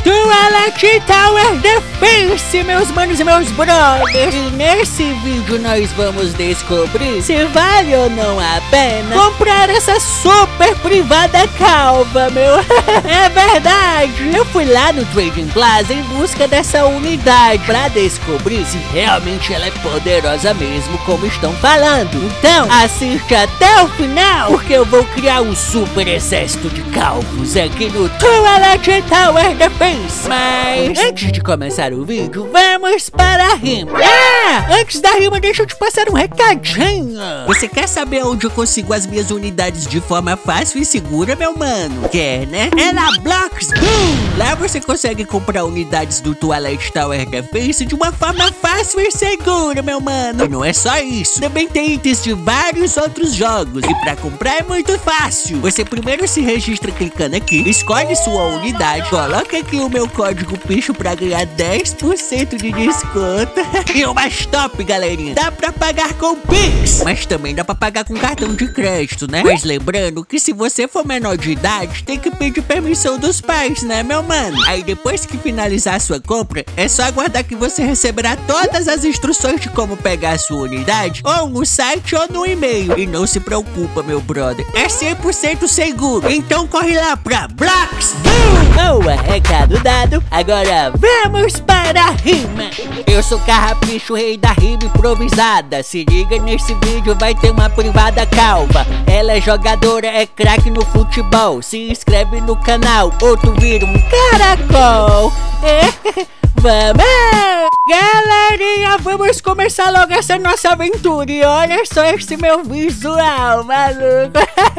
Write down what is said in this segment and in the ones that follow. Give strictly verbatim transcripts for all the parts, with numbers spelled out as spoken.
Toilet Tower Defense, meus manos e meus brothers. E nesse vídeo nós vamos descobrir se vale ou não a pena comprar essa super privada calva, meu. É verdade. Eu fui lá no Trading Plaza em busca dessa unidade pra descobrir se realmente ela é poderosa mesmo, como estão falando. Então, assiste até o final, porque eu vou criar um super exército de calvos aqui no Toilet Tower Defense. Mas antes de começar o vídeo, vamos para a rima. Ah, antes da rima, deixa eu te passar um recadinho. Você quer saber onde eu consigo as minhas unidades de forma fácil e segura, meu mano? Quer, né? É na Blox Boom! Lá você consegue comprar unidades do Toilet Tower Defense de uma forma fácil e segura, meu mano. E não é só isso, também tem itens de vários outros jogos. E pra comprar é muito fácil. Você primeiro se registra clicando aqui, escolhe sua unidade, coloca aqui o meu código picho pra ganhar dez por cento de desconto. E o mais top, galerinha, dá pra pagar com Pix, mas também dá pra pagar com cartão de crédito, né? Mas lembrando que se você for menor de idade, tem que pedir permissão dos pais, né, meu mano? Aí depois que finalizar a sua compra, é só aguardar que você receberá todas as instruções de como pegar a sua unidade, ou no site ou no e-mail. E não se preocupa, meu brother, é cem por cento seguro. Então corre lá pra Blox Boom! Boa, recado dado. Agora vamos para a rima. Eu sou Carrapicho, rei da rima improvisada. Se liga nesse vídeo, vai ter uma privada calva. Ela é jogadora, é craque no futebol. Se inscreve no canal ou tu vira um caracol. É. Vamos! Galerinha, vamos começar logo essa nossa aventura. E olha só esse meu visual, maluco.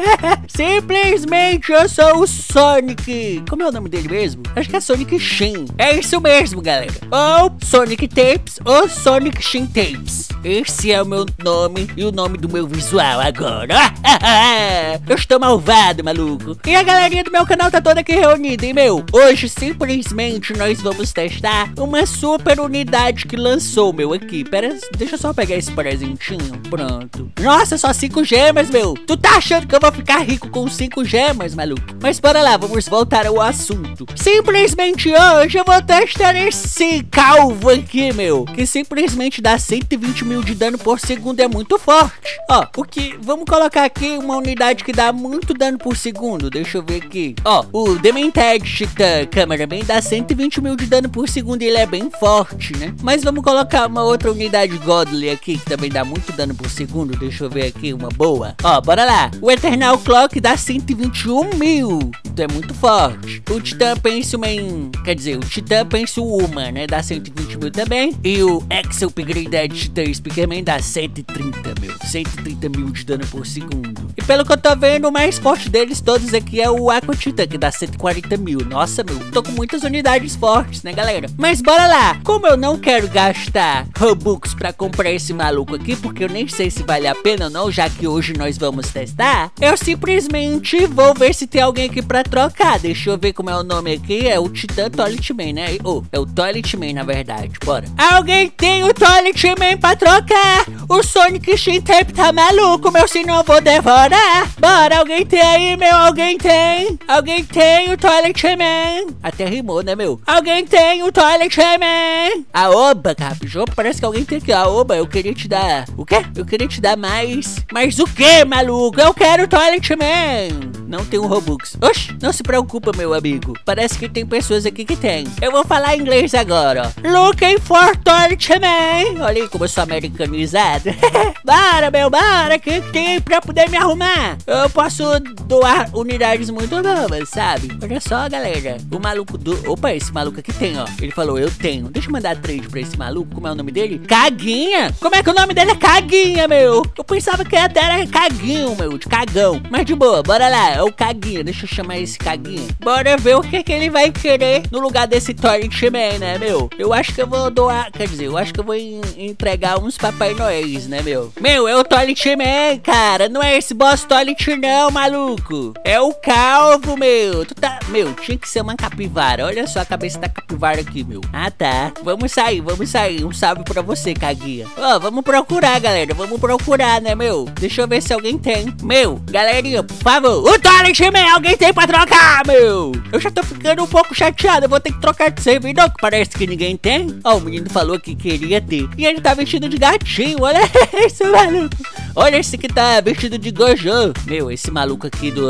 Simplesmente eu sou o Sonic. Como é o nome dele mesmo? Acho que é Sonic Shin. É isso mesmo, galera. Ou Sonic Tapes ou Sonic Shin Tapes. Esse é o meu nome e o nome do meu visual agora. Eu estou malvado, maluco. E a galerinha do meu canal tá toda aqui reunida, hein, meu? Hoje simplesmente nós vamos testar uma super unidade que lançou, meu, aqui. Pera, deixa eu só pegar esse presentinho. Pronto. Nossa, só cinco gemas, meu. Tu tá achando que eu vou ficar rico com cinco gemas, maluco? Mas bora lá, vamos voltar ao assunto. Simplesmente hoje eu vou testar esse calvo aqui, meu, que simplesmente dá cento e vinte mil de dano por segundo. É muito forte. Ó, o que... Vamos colocar aqui uma unidade que dá muito dano por segundo. Deixa eu ver aqui. Ó, o Demented Titan Cameraman dá cento e vinte mil de dano por segundo. Ele é bem forte, né? Mas vamos colocar uma outra unidade Godly aqui, que também dá muito dano por segundo. Deixa eu ver aqui uma boa. Ó, bora lá. O Eternal Clock dá cento e vinte e um mil. Então é muito forte. O Titan Pensuman, quer dizer, o Titan Pensuman, né? Dá cento e vinte mil também. E o Excel Upgraded Titan Speakerman dá cento e trinta mil. cento e trinta mil de dano por segundo. E pelo que eu tô vendo, o mais forte deles todos aqui é o Aqua Titan, que dá cento e quarenta mil. Nossa, meu, tô com muitas unidades fortes, né, galera? Mas bora lá. Como eu não quero gastar Robux pra comprar esse maluco aqui, porque eu nem sei se vale a pena ou não, já que hoje nós vamos testar, eu simplesmente vou ver se tem alguém aqui pra trocar. Deixa eu ver como é o nome aqui. É o Titan Toilet Man, né? Oh, é o Toilet Man, na verdade. Bora. Alguém tem o Toilet Man pra trocar? O Sonic Shin Tape tá maluco, meu, senão eu vou devorar. Bora, alguém tem aí, meu? Alguém tem? Alguém tem o Toilet Man? Até rimou, né, meu? Alguém tem o Toilet Man? A oba, Carrapicho, parece que alguém tem aqui. A oba, eu queria te dar... O quê? Eu queria te dar mais... Mas o quê, maluco? Eu quero o Toilet Man. Não tem um Robux. Oxi, não se preocupa, meu amigo. Parece que tem pessoas aqui que tem. Eu vou falar inglês agora, ó. Looking for Toilet Man. Olha aí como eu sou americanizado. Bora, meu, bora. Que tem pra poder me arrumar? Eu posso doar unidades muito novas, sabe? Olha só, galera. O maluco do... Opa, esse maluco aqui tem, ó. Ele falou, eu tenho. Deixa eu mandar trade pra esse maluco. Como é o nome dele? Caguinha. Como é que o nome dele é Caguinha, meu? Eu pensava que até era Caguinho, meu. De cagão. Mas de boa, bora lá. É o Caguinha. Deixa eu chamar esse Caguinha. Bora ver o que que ele vai querer no lugar desse Toilet Man, né, meu? Eu acho que eu vou doar... Quer dizer, eu acho que eu vou en entregar uns Papai Noéis, né, meu? Meu, é o Toilet Man, cara. Não é esse boss Toilet não, maluco. É o calvo, meu. Tu tá... Meu, tinha que ser uma capivara. Olha só a cabeça da capivara aqui, meu. Ah, tá. Vamos sair, vamos sair. Um salve pra você, Caguinha. Ó, oh, vamos procurar, galera. Vamos procurar, né, meu? Deixa eu ver se alguém tem. Meu, galerinha, por favor. O Toilet Man, alguém tem pra trocar, meu. Eu já tô ficando um pouco chateado. Eu vou ter que trocar de servidor, que parece que ninguém tem. Ó, o menino falou que queria ter. E ele tá vestido de gatinho. Olha esse maluco. Olha esse que tá vestido de Gojo. Meu, esse maluco aqui do,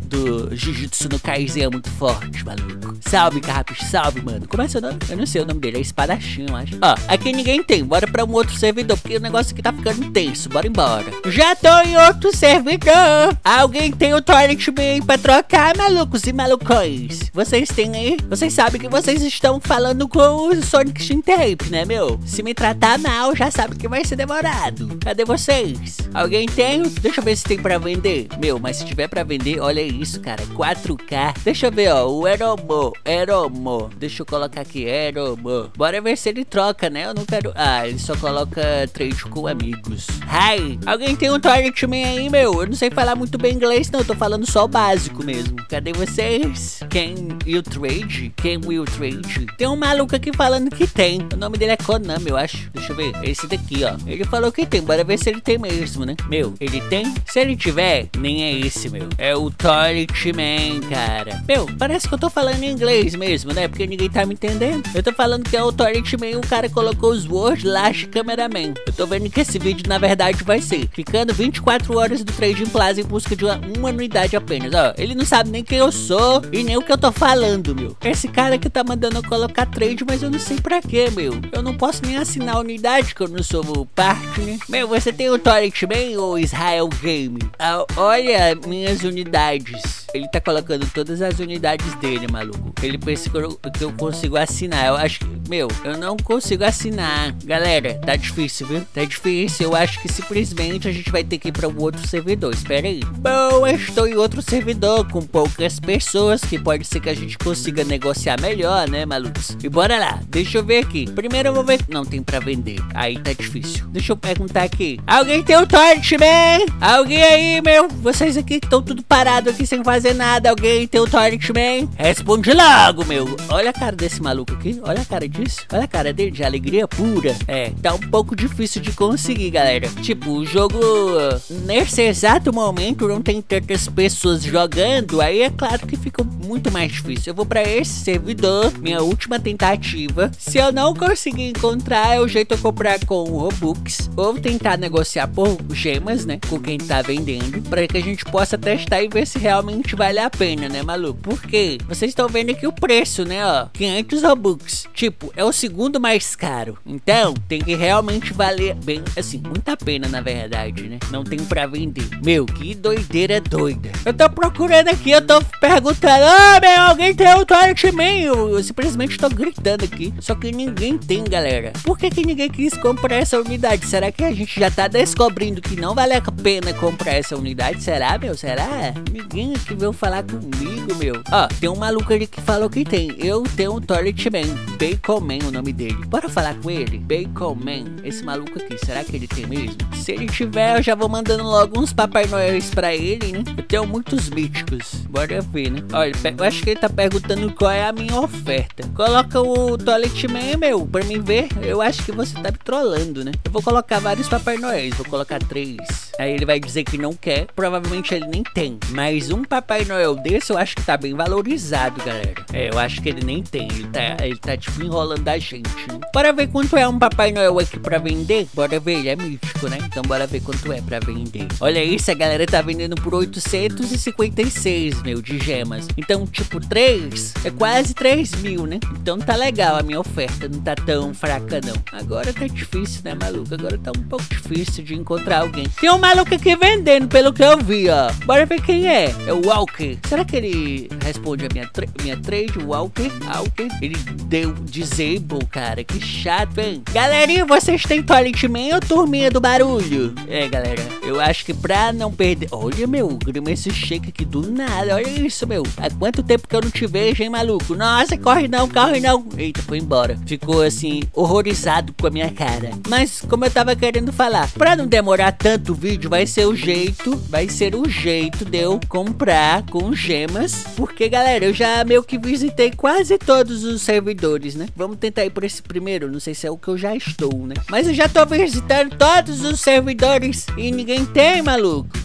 do Jujutsu no Kaisen é muito forte, maluco. Salve, Carrapos, salve, mano. Como é seu nome? Eu não sei o nome dele, é Espadachim, eu acho. Ó, aqui ninguém tem. Bora pra um outro servidor, porque o negócio aqui tá ficando tenso. Bora embora. Já tô em outro servidor. Alguém tem o Toilet Man pra trocar, malucos e malucões? Vocês têm aí? Vocês sabem que vocês estão falando com o Sonic Shintape, né, meu? Se me tratar mal, já sabe que vai ser demorado. Cadê vocês? Alguém tem? Deixa eu ver se tem pra vender. Meu, mas se tiver pra vender, olha isso, cara. quatro K. Deixa eu ver, ó. O Eromo. Eromo. Deixa eu colocar aqui. Eromo. Bora ver se ele troca, né? Eu não quero... Ah, ele só coloca trade com amigos. Hi. Alguém tem um Toilet Man aí, meu? Eu não sei falar muito bem inglês, não. Eu tô falando só o básico mesmo. Cadê vocês? Can you trade? Can we trade? Tem um maluco aqui falando que tem. O nome dele é Konami, eu acho. Deixa eu ver. Esse daqui, ó. Ele falou que tem. Bora ver se ele tem mesmo, né? Meu, ele tem? Se ele tiver, nem é esse, meu. É o Toilet Man, cara. Meu, parece que eu tô falando em inglês mesmo, né? Porque ninguém tá me entendendo. Eu tô falando que é o Toilet Man e o cara colocou os words Lash Cameraman. Eu tô vendo que esse vídeo, na verdade, vai ser ficando vinte e quatro horas do Trading Plaza em busca de uma, uma unidade apenas. Ó, ele não sabe nem quem eu sou e nem o que eu tô falando, meu. Esse cara que tá mandando eu colocar trade, mas eu não sei pra quê, meu. Eu não posso nem assinar a unidade, que eu não sou o partner. Meu, você tem o Toilet Man ou Israel Game? Ah, olha minhas unidades. Ele tá colocando todas as unidades dele, maluco. Ele pensa que eu, que eu consigo assinar. Eu acho que, meu, eu não consigo assinar. Galera, tá difícil, viu? Tá difícil. Eu acho que simplesmente a gente vai ter que ir pra um outro servidor. Espera aí. Bom, eu estou em outro servidor com poucas pessoas, que pode ser que a gente consiga negociar melhor, né, malucos? E bora lá. Deixa eu ver aqui. Primeiro eu vou ver... Não tem pra vender. Aí tá difícil. Deixa eu perguntar aqui. Alguém tem o Toilet Man? Alguém aí, meu? Vocês aqui que estão tudo parado aqui sem fazer nada. Alguém tem o Toilet Man? Responde logo, meu. Olha a cara desse maluco aqui. Olha a cara disso. Olha a cara dele de alegria pura. É, tá um pouco difícil de conseguir, galera. Tipo, o jogo nesse exato momento não tem tantas pessoas jogando. Aí é claro que fica muito mais difícil. Eu vou pra esse servidor, minha última tentativa. Se eu não conseguir encontrar, é o jeito de eu comprar com Robux, ou tentar negociar por gemas, né, com quem tá vendendo, pra que a gente possa testar e ver se realmente vale a pena, né, maluco? Porque vocês estão vendo aqui o preço, né, ó, quinhentos Robux. Tipo, é o segundo mais caro. Então, tem que realmente valer bem, assim, muita pena, na verdade, né? Não tem pra vender. Meu, que doideira doida. Eu tô procurando aqui, eu tô perguntando, ah, meu, alguém tem o Toilet Man? Eu, eu simplesmente tô gritando aqui. Só que ninguém tem, galera. Por que que ninguém quis comprar essa unidade? Será que a gente já tá descobrindo que não vale a pena comprar essa unidade? Será, meu? Será? Ninguém aqui veio falar comigo, meu. Ó, tem um maluco ali que falou que tem. Eu tenho um Toilet Man. Bacon Man, o nome dele. Bora falar com ele? Bacon Man. Esse maluco aqui, será que ele tem mesmo? Se ele tiver, eu já vou mandando logo uns Papai Noéis pra ele, né? Eu tenho muitos míticos. Bora ver, né? Olha, eu acho que ele tá perguntando qual é a minha oferta. Coloca o Toilet Man, meu, pra mim ver. Eu acho que você tá me trollando, né? Eu vou colocar vários Papai Noéis. Vou colocar três. Aí ele vai dizer que não quer. Provavelmente ele nem tem. Mas um Papai Noel desse eu acho que tá bem valorizado, galera. É, eu acho que ele nem tem. Ele tá, ele tá tipo enrolando a gente, né? Bora ver quanto é um Papai Noel aqui pra vender? Bora ver, ele é mítico, né? Então bora ver quanto é pra vender. Olha isso, a galera tá vendendo por oitocentos e cinquenta e seis, meu, de gemas. Então, tipo, três é quase três mil, né? Então tá legal a minha oferta. Não tá tão fraca, não. Agora tá difícil, né, maluco? Agora tá um pouco difícil de encontrar alguém. Tem um maluco aqui vendendo, pelo que eu vi, ó. Bora ver quem é. É o Walker. Será que ele responde a minha, tra minha trade? O Walker? Walker? Ele deu disable, cara. Que chato, hein? Galerinha, vocês têm Toilet Man ou turminha do barulho? É, galera. Eu acho que pra não perder... Olha, meu. Grima esse shake aqui do nada. Olha isso, meu. Há quanto tempo que eu não te vejo, hein, maluco? Nossa, corre não, corre não. Eita, foi embora. Ficou, assim, horrorizado com a minha cara. Mas, como eu tava querendo falar, pra não demorar tanto o vídeo, vai ser o jeito, vai ser o jeito de eu comprar com gemas. Porque, galera, eu já meio que visitei quase todos os servidores, né? Vamos tentar ir por esse primeiro, não sei se é o que eu já estou, né? Mas eu já tô visitando todos os servidores e ninguém tem, maluco.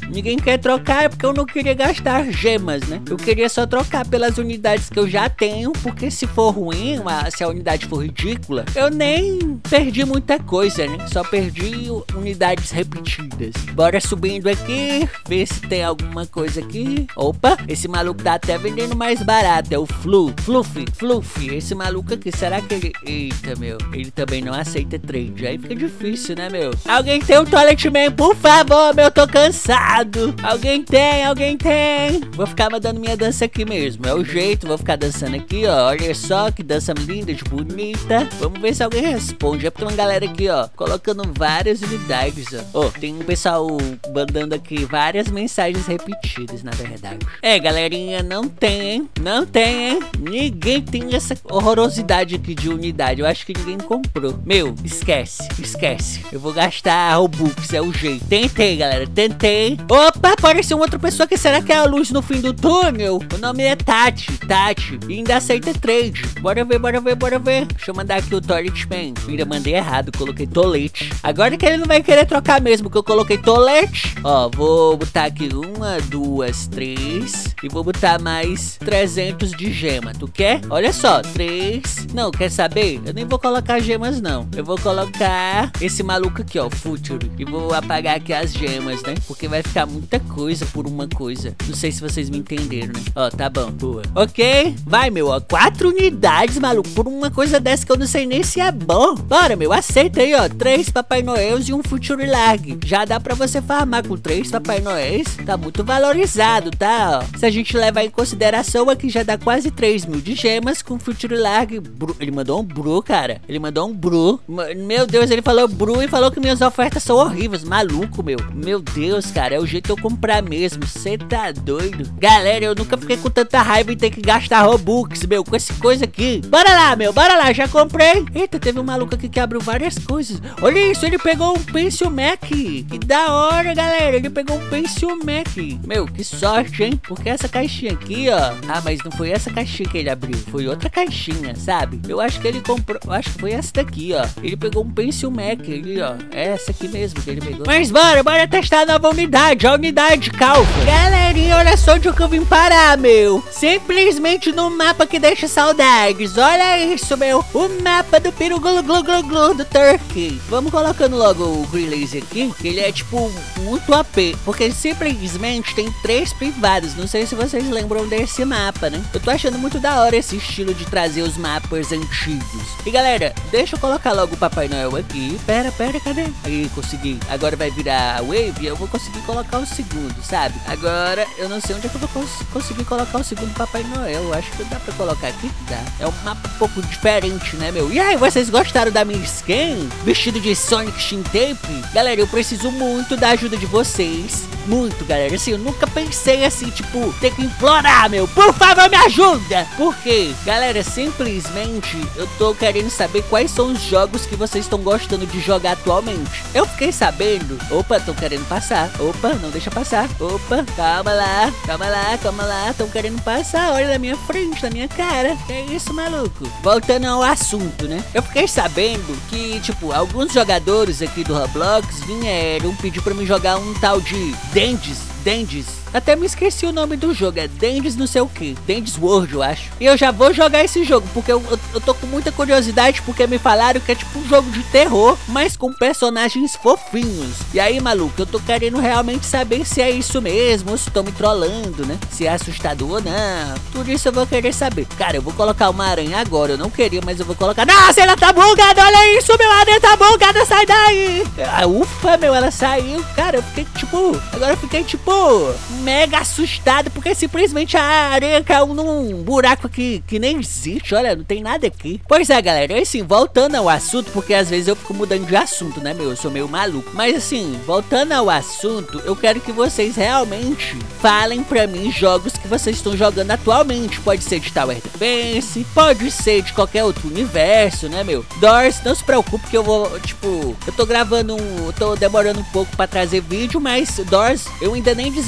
ninguém quer trocar, é porque eu não queria gastar gemas, né? Eu queria só trocar pelas unidades que eu já tenho, porque se for ruim, uma, se a unidade for ridícula, eu nem perdi muita coisa, né? Só perdi unidades repetidas. Bora subindo aqui, ver se tem alguma coisa aqui. Opa, esse maluco tá até vendendo mais barato, é o Flu, Fluffy, Fluffy, esse maluco aqui, será que ele... Eita, meu, ele também não aceita trade, aí fica difícil, né, meu? Alguém tem um Toilet Man, por favor, meu, eu tô cansado. Alguém tem, alguém tem. Vou ficar mandando minha dança aqui mesmo, é o jeito, vou ficar dançando aqui, ó, olha só que dança linda, de bonita. Vamos ver se alguém responde, é porque tem uma galera aqui, ó, colocando várias unidades, ó. Ó, tem um pessoal mandando aqui várias mensagens repetidas, na verdade. É, galerinha, não tem, hein? Não tem, hein? Ninguém tem essa horrorosidade aqui de unidade. Eu acho que ninguém comprou. Meu, esquece, esquece. Eu vou gastar Robux, é o jeito. Tentei, galera, tentei. Opa, apareceu uma outra pessoa que será que é a luz no fim do túnel? O nome é Tati, Tati. E ainda aceita trade. Bora ver, bora ver, bora ver. Deixa eu mandar aqui o Toilet Man. Ainda mandei errado, coloquei tolete. Agora que ele não vai querer trocar mesmo, que eu coloquei tolete. Ó, vou botar aqui uma, duas, três. E vou botar mais trezentos de gema. Tu quer? Olha só, três. Não, quer saber? Eu nem vou colocar gemas, não. Eu vou colocar esse maluco aqui, ó, Future. E vou apagar aqui as gemas, né? Porque vai ficar muita coisa por uma coisa. Não sei se vocês me entenderam, né? Ó, tá bom, boa. Ok, vai, meu, ó, quatro unidades, maluco, por uma coisa dessa que eu não sei nem se é bom. Bora, meu, aceita aí, ó, três Papai Noéis e um Future Lag. Já dá pra você farmar com três Papai Noéis. Tá muito valorizado, tá, ó. Se a gente levar em consideração aqui, já dá quase três mil de gemas com Future Lag. Bru, ele mandou um Bru, cara. Ele mandou um Bru. Meu Deus, ele falou Bru e falou que minhas ofertas são horríveis. Maluco, meu. Meu Deus, cara, é o jeito de eu comprar mesmo. Você tá doido? Galera, eu nunca fiquei com tanta raiva em ter que gastar Robux, meu, com essa coisa aqui. Bora lá, meu, bora lá, já comprei. Eita, teve um maluco aqui que abriu várias coisas. Olha isso, ele pegou um Pencil Mac. Que da hora, galera. Ele pegou um Pencil Mac. Meu, que sorte, hein? Porque essa caixinha aqui, ó. Ah, mas não foi essa caixinha que ele abriu. Foi outra caixinha, sabe? Eu acho que ele comprou. Eu acho que foi essa daqui, ó. Ele pegou um Pencil Mac ali, ó. É essa aqui mesmo que ele pegou. Mas bora, bora testar a nova unidade. A unidade calva. Galerinha, olha só onde eu vim parar, meu. Simplesmente no mapa que deixa saudades. Olha isso, meu. O mapa do Piru Glu Glu Glu Glu do Turkey. Vamos colocando logo o Green Laser aqui. Que ele é, tipo, muito A P. Porque simplesmente tem três privados. Não sei se vocês lembram desse mapa, né? Eu tô achando muito da hora esse estilo de trazer os mapas antigos. E galera, deixa eu colocar logo o Papai Noel aqui. Pera, pera, cadê? Aí, consegui. Agora vai virar a Wave e eu vou conseguir colocar o segundo, sabe? Agora, eu não sei onde é que eu vou cons conseguir colocar o segundo Papai Noel. Eu acho que dá pra colocar aqui. Dá. É um mapa um pouco diferente, né, meu? E aí, vocês gostaram da minha skin? Vestido de Sonic Shintape? Galera, eu preciso muito da ajuda de vocês. Muito, galera. Assim, eu nunca pensei assim, tipo, ter que implorar, meu. Por favor, me ajuda! Por quê? Galera, simplesmente eu tô querendo saber quais são os jogos que vocês estão gostando de jogar atualmente. Eu fiquei sabendo. Opa, tô querendo passar. Opa, não deixa passar. Opa, calma lá. Calma lá, calma lá. Estão querendo passar. Olha na minha frente, na minha cara. Que isso, maluco? Voltando ao assunto, né? Eu fiquei sabendo que, tipo, alguns jogadores aqui do Roblox vieram pedir pra mim jogar um tal de Dendes, Dendes. Até me esqueci o nome do jogo, é Dendes não sei o que, Dendes World, eu acho. E eu já vou jogar esse jogo, porque eu, eu, eu tô com muita curiosidade, porque me falaram que é tipo um jogo de terror, mas com personagens fofinhos. E aí, maluco, eu tô querendo realmente saber se é isso mesmo, ou se estão me trollando, né? Se é assustador ou não. Tudo isso eu vou querer saber. Cara, eu vou colocar uma aranha agora, eu não queria, mas eu vou colocar... Nossa, ela tá bugada, olha isso, meu, a aranha tá bugada, sai daí! Ah, ufa, meu, ela saiu. Cara, eu fiquei tipo... Agora eu fiquei tipo... mega assustado, porque simplesmente a areia caiu num buraco que, que nem existe. Olha, não tem nada aqui. Pois é, galera, assim, voltando ao assunto, porque às vezes eu fico mudando de assunto, né, meu? Eu sou meio maluco. Mas assim, voltando ao assunto, eu quero que vocês realmente falem pra mim jogos que vocês estão jogando atualmente. Pode ser de Tower Defense, pode ser de qualquer outro universo, né, meu? Doors, não se preocupe que eu vou, tipo, eu tô gravando um... Eu tô demorando um pouco pra trazer vídeo, mas Doors, eu ainda nem desvendei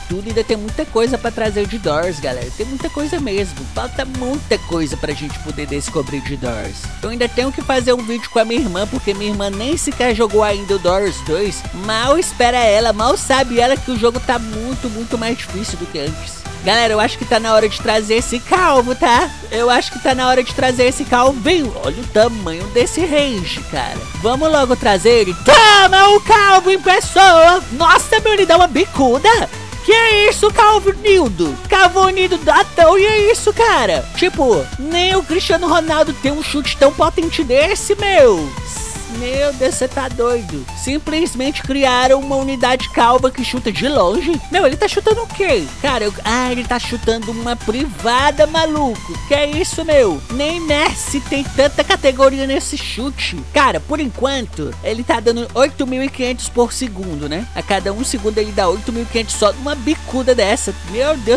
tudo, ainda tem muita coisa pra trazer de Doors, galera. Tem muita coisa mesmo. Falta muita coisa pra gente poder descobrir de Doors. Eu ainda tenho que fazer um vídeo com a minha irmã, porque minha irmã nem sequer jogou ainda o Doors dois. Mal espera ela, mal sabe ela que o jogo tá muito, muito mais difícil do que antes. Galera, eu acho que tá na hora de trazer esse calvo, tá? Eu acho que tá na hora de trazer esse calvinho. Olha o tamanho desse range, cara. Vamos logo trazer ele. Toma o calvo em pessoa. Nossa, meu, ele dá uma bicuda. Que é isso, Calvinildo? Calvinildo datão, e é isso, cara? Tipo, nem o Cristiano Ronaldo tem um chute tão potente desse, meu. Meu Deus, você tá doido. Simplesmente criaram uma unidade calva que chuta de longe. Meu, ele tá chutando o quê? Cara, eu... ah, ele tá chutando uma privada, maluco. Que é isso, meu? Nem Messi tem tanta categoria nesse chute. Cara, por enquanto, ele tá dando oito mil e quinhentos por segundo, né? A cada um segundo ele dá oito mil e quinhentos só numa bicuda dessa. Meu Deus.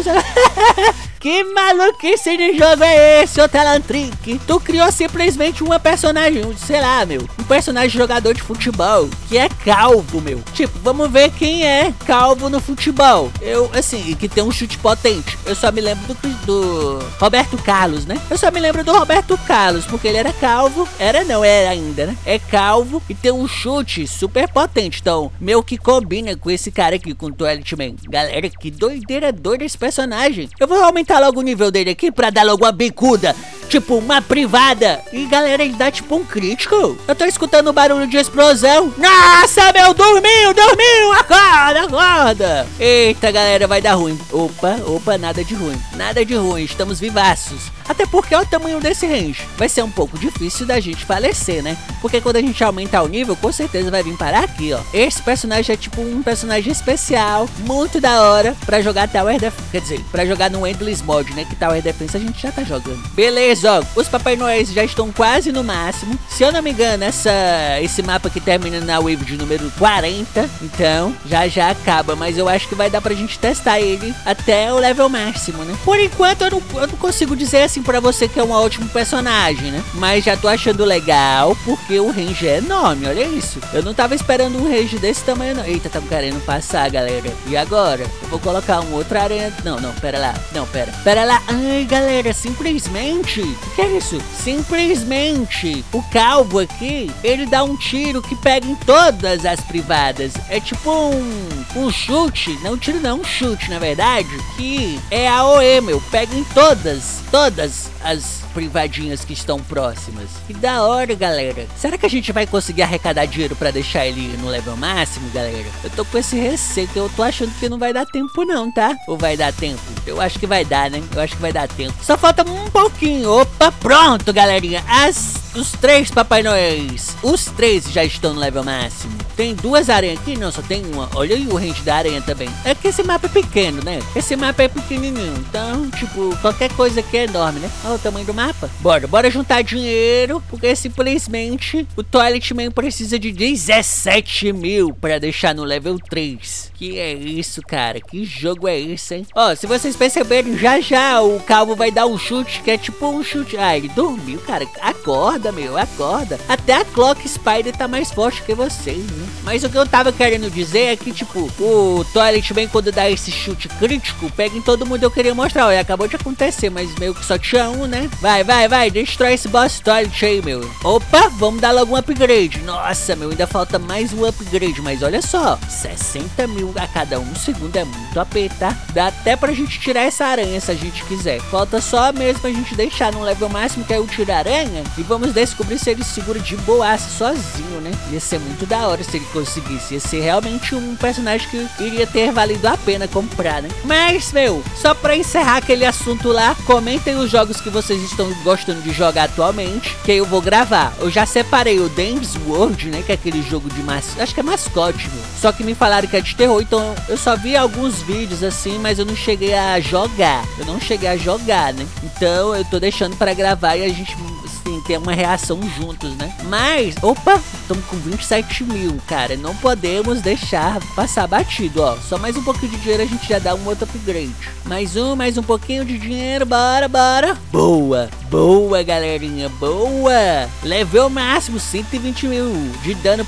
Que maluquice de jogo é esse, ô Talantrick? Tu criou simplesmente uma personagem, sei lá, meu, um personagem jogador de futebol, que é calvo, meu. Tipo, vamos ver quem é calvo no futebol. Eu, assim, que tem um chute potente. Eu só me lembro do, do Roberto Carlos, né? Eu só me lembro do Roberto Carlos, porque ele era calvo. Era não, era ainda, né? É calvo e tem um chute super potente. Então, meu, que combina com esse cara aqui, com o Twilight Man. Galera, que doideira doida esse personagem. Eu vou aumentar logo o nível dele aqui pra dar logo uma bicuda, tipo uma privada. E galera, ele dá tipo um crítico. Eu tô escutando barulho de explosão. Nossa, meu, dormiu, dormiu, acorda, acorda. Eita, galera, vai dar ruim. Opa, opa, nada de ruim, nada de ruim, estamos vivaços. Até porque olha o tamanho desse range. Vai ser um pouco difícil da gente falecer, né? Porque quando a gente aumentar o nível, com certeza vai vir parar aqui, ó. Esse personagem é tipo um personagem especial, muito da hora pra jogar Tower Defense. Quer dizer, pra jogar no Endless Mode, né? Que Tower Defense a gente já tá jogando. Beleza, ó. Os Papai Noéis já estão quase no máximo. Se eu não me engano, essa, esse mapa aqui termina na wave de número quarenta. Então, já já acaba. Mas eu acho que vai dar pra gente testar ele até o level máximo, né? Por enquanto, eu não, eu não consigo dizer assim pra você que é um ótimo personagem, né? Mas já tô achando legal, porque o range é enorme, olha isso. Eu não tava esperando um range desse tamanho, não. Eita, tamo querendo passar, galera. E agora? Eu vou colocar um outro aranha... Não, não, pera lá. Não, pera. Pera lá. Ai, galera, simplesmente... O que é isso? Simplesmente, o calvo aqui, ele dá um tiro que pega em todas as privadas. É tipo um... Um chute. Não, um tiro não, um chute, na verdade. Que é a O E, meu. Pega em todas. Todas as privadinhas que estão próximas. Que da hora, galera. Será que a gente vai conseguir arrecadar dinheiro pra deixar ele no level máximo, galera? Eu tô com esse receio, que eu tô achando que não vai dar tempo não, tá? Ou vai dar tempo? Eu acho que vai dar, né? Eu acho que vai dar tempo. Só falta um pouquinho. Opa, pronto, galerinha. As... Os três Papai Noéis, os três já estão no level máximo. Tem duas aranhas aqui? Não, só tem uma. Olha aí o range da aranha também. É que esse mapa é pequeno, né? Esse mapa é pequenininho. Então, tipo, qualquer coisa aqui é enorme, né? Olha o tamanho do mapa. Bora, bora juntar dinheiro. Porque simplesmente o Twilight Man precisa de dezessete mil pra deixar no level três. Que é isso, cara? Que jogo é esse, hein? Ó, se vocês perceberem, já já o Calvo vai dar um chute, que é tipo um chute. Ah, ele dormiu, cara. Acorda, meu, acorda. Até a Clock Spider tá mais forte que vocês, né? Mas o que eu tava querendo dizer é que, tipo, o Twilight Man, quando dá esse chute crítico, pega em todo mundo. Eu queria mostrar, olha, acabou de acontecer, mas meio que só tinha um, né? Vai, vai, vai, destrói esse boss Twilight aí, meu. Opa, vamos dar logo um upgrade. Nossa, meu, ainda falta mais um upgrade, mas olha só, sessenta mil a cada um segundo é muito A P, tá? Dá até pra gente tirar essa aranha se a gente quiser. Falta só mesmo a gente deixar no level máximo, que é o tira-aranha, e vamos descobrir se ele segura de boaça sozinho, né? Ia ser muito da hora se ele conseguisse. Ia ser realmente um personagem que iria ter valido a pena comprar, né? Mas, meu, só pra encerrar aquele assunto lá, comentem os jogos que vocês estão gostando de jogar atualmente, que eu vou gravar. Eu já separei o Dance World, né? Que é aquele jogo de mas... acho que é mascote, meu. Só que me falaram que é de terror, então eu só vi alguns vídeos assim, mas eu não cheguei a jogar. Eu não cheguei a jogar, né? Então eu tô deixando pra gravar e a gente... assim, ter uma reação juntos, né? Mas, opa, estamos com vinte e sete mil, cara. Não podemos deixar passar batido, ó. Só mais um pouquinho de dinheiro a gente já dá um outro upgrade. Mais um, mais um pouquinho de dinheiro, bora, bora. Boa, boa, galerinha, boa. Level máximo, cento e vinte mil de dano por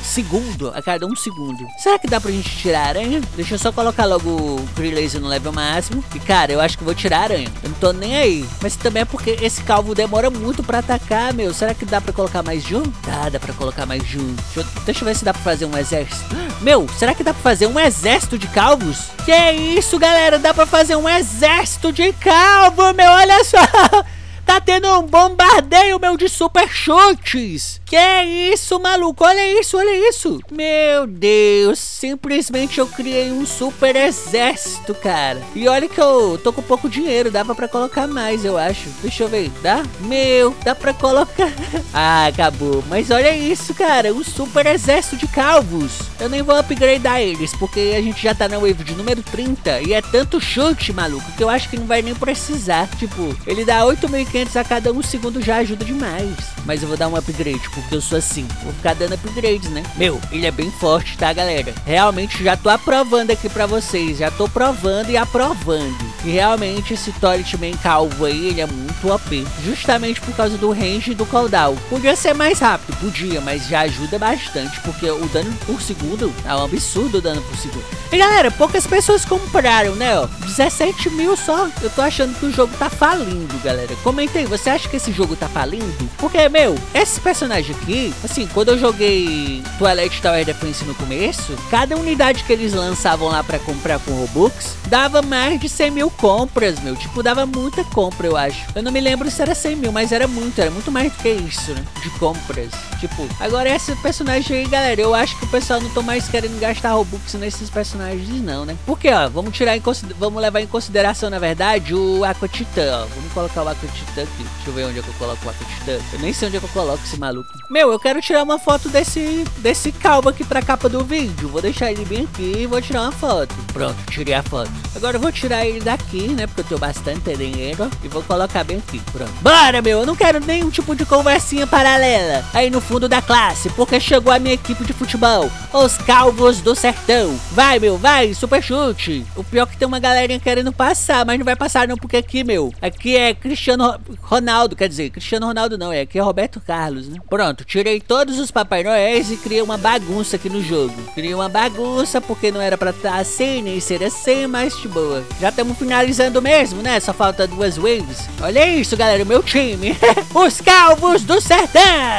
segundo, a cada um segundo. Será que dá pra gente tirar a aranha? Deixa eu só colocar logo o Creelaser no level máximo. E cara, eu acho que vou tirar a aranha. Eu não tô nem aí. Mas também é porque esse calvo demora muito pra atacar, meu. Será que dá pra colocar mais de um? Dá, dá pra colocar mais de um. Deixa eu, deixa eu ver se dá pra fazer um exército. Meu, será que dá pra fazer um exército de calvos? Que isso, galera? Dá pra fazer um exército de calvo, meu. Olha só. Tá tendo um bombardeio, meu, de super chutes. Que isso, maluco? Olha isso, olha isso. Meu Deus, simplesmente eu criei um super exército, cara. E olha que eu tô com pouco dinheiro, dava pra colocar mais, eu acho. Deixa eu ver, dá? Meu, dá pra colocar... Ah, acabou. Mas olha isso, cara, um super exército de calvos. Eu nem vou upgradear eles, porque a gente já tá na wave de número trinta. E é tanto chute, maluco, que eu acho que não vai nem precisar. Tipo, ele dá oito mil e quinhentos a cada um segundo, já ajuda demais. Mas eu vou dar um upgrade, porque eu sou assim. Vou ficar dando upgrades, né? Meu, ele é bem forte, tá, galera? Realmente, já tô aprovando aqui pra vocês. Já tô provando e aprovando. E realmente, esse Toiletman calvo aí, ele é muito O P. Justamente por causa do range e do cooldown. Podia ser mais rápido, podia, mas já ajuda bastante. Porque o dano por segundo é um absurdo o dano por segundo. E galera, poucas pessoas compraram, né, ó? dezessete mil só. Eu tô achando que o jogo tá falindo, galera. Comenta aí, você acha que esse jogo tá falindo? Porque, meu, esse personagem aqui, assim, quando eu joguei Twilight Tower Defense no começo, cada unidade que eles lançavam lá pra comprar com Robux, dava mais de cem mil compras, meu. Tipo, dava muita compra, eu acho. Eu não me lembro se era cem mil, mas era muito, era muito mais do que isso, né? De compras. Tipo, agora esse personagem aí, galera, eu acho que o pessoal não tô mais querendo gastar Robux nesses personagens, não, né? Porque, ó, vamos tirar em consideração, vamos levar em consideração, na verdade, o Aquatitã, ó. Vamos colocar o Aquatitã aqui. Deixa eu ver onde é que eu coloco o Aquatitã. Eu nem sei onde é que eu coloco esse maluco. Meu, eu quero tirar uma foto desse, desse calvo aqui pra capa do vídeo. Vou deixar ele bem aqui e vou tirar uma foto. Pronto, tirei a foto. Agora eu vou tirar ele daqui, né? Porque eu tenho bastante dinheiro. E vou colocar bem aqui, pronto. Bora, meu, eu não quero nenhum tipo de conversinha paralela aí no fundo da classe, porque chegou a minha equipe de futebol, os Calvos do Sertão. Vai, meu, vai, super chute. O pior é que tem uma galerinha querendo passar, mas não vai passar não, porque aqui, meu, aqui é Cristiano Ronaldo, quer dizer, Cristiano Ronaldo não, é aqui é Roberto Carlos, né? Pronto, tirei todos os Papai Noéis e criei uma bagunça aqui no jogo. Criei uma bagunça porque não era pra estar assim, nem ser assim, mas de boa. Já estamos finalizando mesmo, né? Só falta duas waves. Olha isso, galera, o meu time. Os Calvos do Sertão.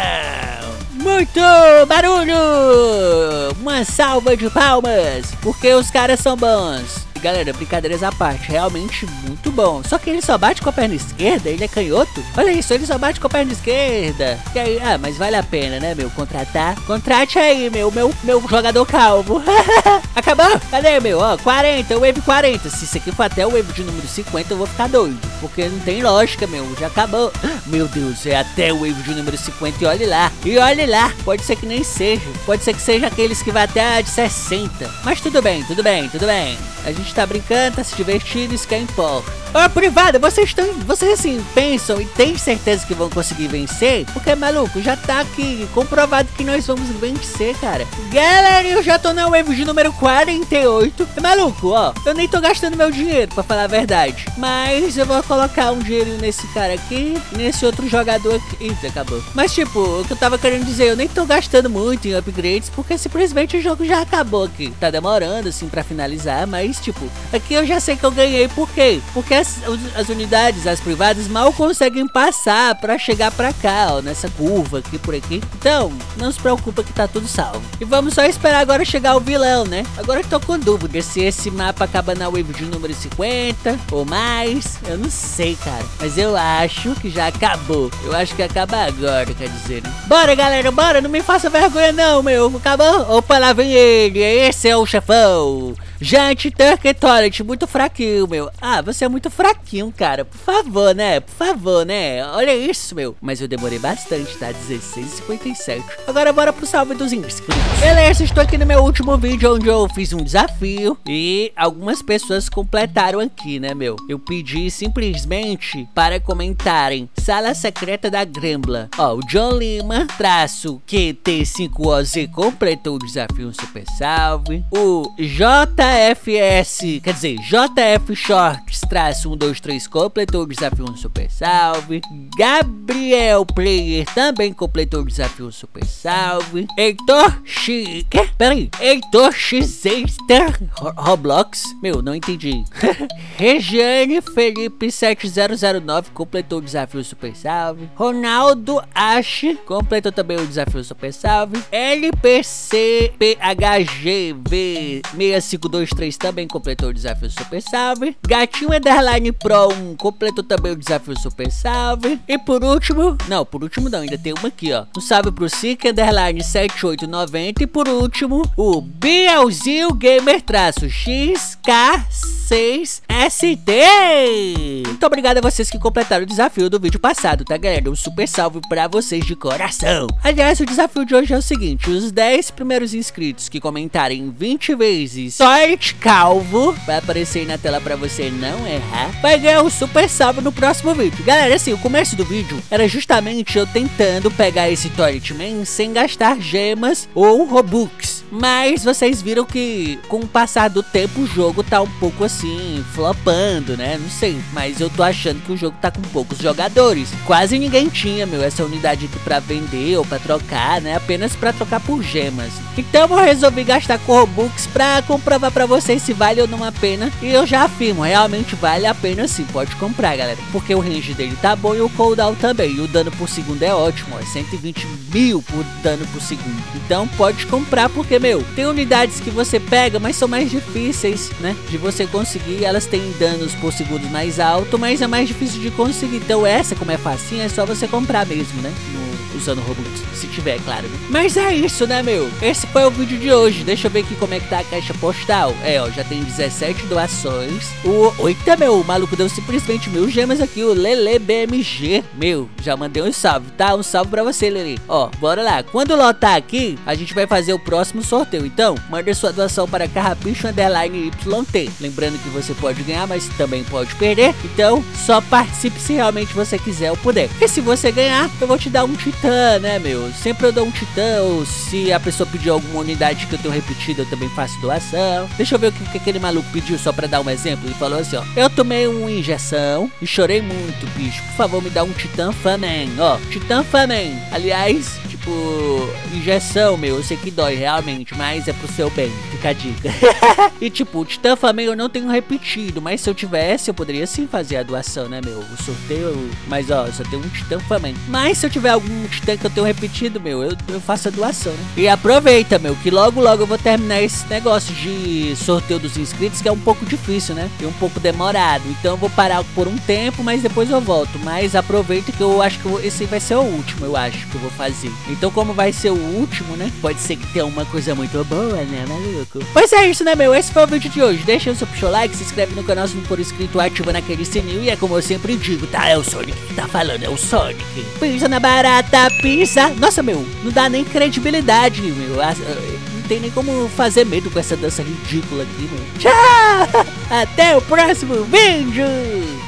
Muito barulho! Uma salva de palmas, porque os caras são bons. Galera, brincadeiras à parte, realmente muito bom. Só que ele só bate com a perna esquerda, ele é canhoto. Olha isso, ele só bate com a perna esquerda. E aí, ah, mas vale a pena, né, meu, contratar? Contrate aí, meu, meu, meu jogador calvo. Acabou? Cadê, meu? Ó, quarenta, wave quarenta. Se isso aqui for até o wave de número cinquenta, eu vou ficar doido. Porque não tem lógica, meu, já acabou. Meu Deus, é até o wave de número cinquenta e olhe lá. E olhe lá, pode ser que nem seja. Pode ser que seja aqueles que vai até a de sessenta. Mas tudo bem, tudo bem, tudo bem. A gente tá brincando, tá se divertindo, isso que é importa. Ô, privada, vocês estão, vocês assim, pensam e tem certeza que vão conseguir vencer? Porque, maluco, já tá aqui comprovado que nós vamos vencer, cara. Galera, eu já tô na wave de número quarenta e oito. Maluco, ó, eu nem tô gastando meu dinheiro, pra falar a verdade. Mas eu vou colocar um dinheirinho nesse cara aqui, nesse outro jogador aqui. Eita, acabou. Mas, tipo, o que eu tava querendo dizer, eu nem tô gastando muito em upgrades, porque simplesmente o jogo já acabou aqui. Tá demorando, assim, pra finalizar, mas, tipo, aqui eu já sei que eu ganhei. Por quê? Porque as, as unidades, as privadas, mal conseguem passar pra chegar pra cá, ó, nessa curva aqui, por aqui. Então, não se preocupa que tá tudo salvo. E vamos só esperar agora chegar o vilão, né? Agora eu tô com dúvida se esse mapa acaba na wave de número cinquenta ou mais. Eu não sei, cara. Mas eu acho que já acabou. Eu acho que acaba agora, quer dizer, né? Bora, galera, bora. Não me faça vergonha não, meu. Acabou? Opa, lá vem ele. Esse é o chefão. Giant Turkey Toilet, muito fraquinho, meu. Ah, você é muito fraquinho, cara. Por favor, né? Por favor, né? Olha isso, meu. Mas eu demorei bastante, tá? dezesseis e cinquenta e sete. Agora bora pro salve dos inscritos. Beleza, estou aqui no meu último vídeo onde eu fiz um desafio e algumas pessoas completaram aqui, né, meu? Eu pedi simplesmente para comentarem Sala Secreta da Grambla. Ó, o John Lima, traço Q T cinco O Z completou o desafio, um super salve. O J F S, quer dizer, J F Shorts traço um dois três completou o desafio no Super Salve. Gabriel Player também completou o desafio no Super Salve. Heitor X... Que? Peraí. Heitor X Exter Roblox. Meu, não entendi. Regiane Felipe sete zero zero nove completou o desafio no Super Salve. Ronaldo Ash completou também o desafio no Super Salve. L P C P H G V seis cinco dois três também completou o desafio Super Salve. Gatinho Underline Pro um completou também o desafio Super Salve. E por último, não, por último não, ainda tem uma aqui, ó. Um salve pro Sick Underline sete oito nove zero. E por último, o Bielzinho Gamer traço X K seis S T. Muito obrigado a vocês que completaram o desafio do vídeo passado, tá, galera? Um super salve pra vocês de coração. Aliás, o desafio de hoje é o seguinte: os dez primeiros inscritos que comentarem vinte vezes Sonic Calvo, vai aparecer aí na tela pra você não errar, vai ganhar um super salve no próximo vídeo. Galera, assim, o começo do vídeo era justamente eu tentando pegar esse Toilet Man sem gastar gemas ou Robux. Mas vocês viram que com o passar do tempo o jogo tá um pouco assim, flopando, né? Não sei, mas eu tô achando que o jogo tá com poucos jogadores. Quase ninguém tinha, meu, essa unidade aqui pra vender ou pra trocar, né? Apenas pra trocar por gemas. Então eu resolvi gastar com Robux pra comprovar pra vocês se vale ou não a pena. E eu já afirmo, realmente vale a pena sim, pode comprar, galera. Porque o range dele tá bom e o cooldown também. E o dano por segundo é ótimo, é cento e vinte mil por dano por segundo. Então pode comprar porque, meu, tem unidades que você pega, mas são mais difíceis, né, de você conseguir. Elas têm danos por segundo mais alto, mas é mais difícil de conseguir. Então essa, como é facinho, é só você comprar mesmo, né, no, usando Robux, se tiver, claro, né? Mas é isso, né, meu? Esse foi o vídeo de hoje. Deixa eu ver aqui como é que tá a caixa postal. É, ó, já tem dezessete doações. O... Eita, meu, o maluco deu simplesmente mil gemas aqui, o Lele B M G. Meu, já mandei um salve, tá? Um salve pra você, Lele. Ó, bora lá. Quando lotar aqui, a gente vai fazer o próximo sorteio. Então, manda sua doação para Carrapicho Underline Y T. Lembrando que você pode ganhar, mas também pode perder. Então, só participe se realmente você quiser ou puder. E se você ganhar, eu vou te dar um titã, né, meu? Sempre eu dou um titã, ou se a pessoa pedir alguma unidade que eu tenho repetido, eu também faço doação. Deixa eu ver o que, que aquele maluco pediu, só pra dar um exemplo. Ele falou assim, ó: eu tomei uma injeção e chorei muito, bicho. Por favor, me dá um titã Famen. Ó, titã Famen. Aliás, tipo, injeção, meu, eu sei que dói realmente, mas é pro seu bem, fica a dica. E tipo, o titã Famen eu não tenho repetido, mas se eu tivesse, eu poderia sim fazer a doação, né, meu? O sorteio, mas ó, só tem um titã Famen. Mas se eu tiver algum titã que eu tenho repetido, meu, eu, eu faço a doação, né? E aproveita, meu, que logo logo eu vou terminar esse negócio de sorteio dos inscritos, que é um pouco difícil, né? E um pouco demorado. Então eu vou parar por um tempo, mas depois eu volto. Mas aproveita que eu acho que eu, esse vai ser o último, eu acho que eu vou fazer. Então, como vai ser o último, né? Pode ser que tenha uma coisa muito boa, né, maluco? Mas é isso, né, meu? Esse foi o vídeo de hoje. Deixa o seu puxo like, se inscreve no canal se não for inscrito, ativa naquele sininho. E é como eu sempre digo, tá? É o Sonic que tá falando, é o Sonic. Pisa na barata, pisa. Nossa, meu, não dá nem credibilidade, meu. Não tem nem como fazer medo com essa dança ridícula aqui, meu. Tchau! Até o próximo vídeo!